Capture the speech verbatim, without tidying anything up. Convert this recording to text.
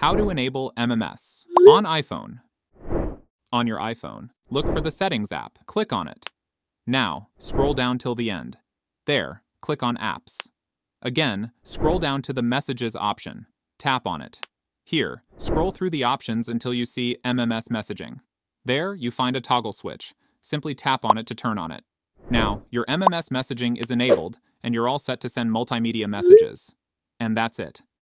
How to enable M M S on iPhone. On your iPhone, look for the Settings app. Click on it. Now, scroll down till the end. There, click on Apps. Again, scroll down to the Messages option. Tap on it. Here, scroll through the options until you see M M S Messaging. There, you find a toggle switch. Simply tap on it to turn on it. Now, your M M S messaging is enabled, and you're all set to send multimedia messages. And that's it.